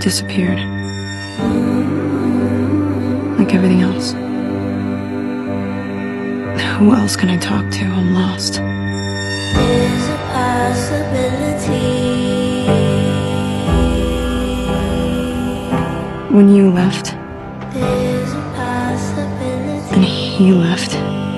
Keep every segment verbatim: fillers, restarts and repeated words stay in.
disappeared. Like everything else. Who else can I talk to? I'm lost. There's a possibility. When you left, There's a possibility. and he left,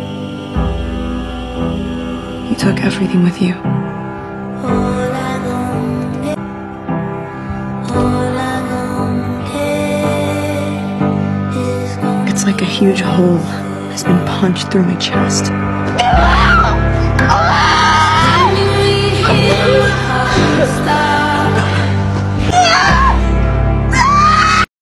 you took everything with you. All I gon' get, all I gon' get is gon' It's like a huge hole has been punched through my chest. Can you hear my heart stop?